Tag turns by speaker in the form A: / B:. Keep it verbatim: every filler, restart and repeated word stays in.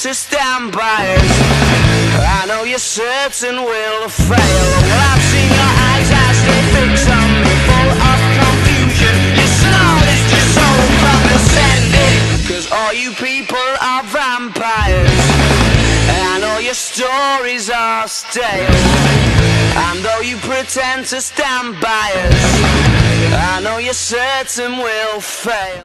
A: to stand by us. I know you're certain we'll fail. Well, I've seen your eyes as they fix on me, full of confusion. Your snarl is just so condescending, 'cause all you people are vampires. I know your stories are stale, and though you pretend to stand by us, I know you're certain we'll fail.